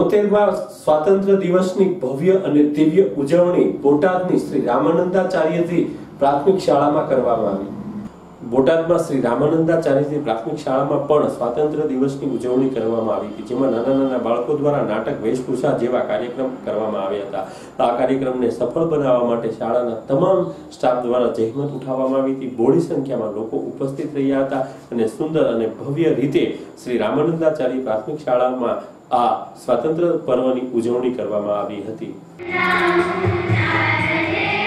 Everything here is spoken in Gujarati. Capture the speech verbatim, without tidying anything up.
બોતેરમાં સ્વાતંત્ર્ય દિવસની ભવ્ય અને દિવ્ય ઉજવણી બોટાદની શ્રી રામાનંદાચાર્યજી પ્રાથમિક શાળામાં કરવામાં આવી। બોટાદમાં શ્રી રામાનંદાચાર્યજી પ્રાથમિક શાળામાં પણ સ્વાતંત્ર્ય દિવસની ઉજવણી કરવામાં આવી હતી, જેમાં નાના નાના બાળકો દ્વારા નાટક, વેશભૂષા જેવા કાર્યક્રમ કરવામાં આવ્યા હતા। આ કાર્યક્રમને સફળ બનાવવા માટે શાળાના તમામ સ્ટાફ દ્વારા જહેમત ઉઠાવવામાં આવી હતી। બોડી સંખ્યામાં લોકો ઉપસ્થિત રહ્યા હતા અને સુંદર અને ભવ્ય રીતે શ્રી રામાનંદાચાર્ય પ્રાથમિક શાળામાં આ સ્વાતંત્ર્ય પર્વની ઉજવણી કરવામાં આવી હતી।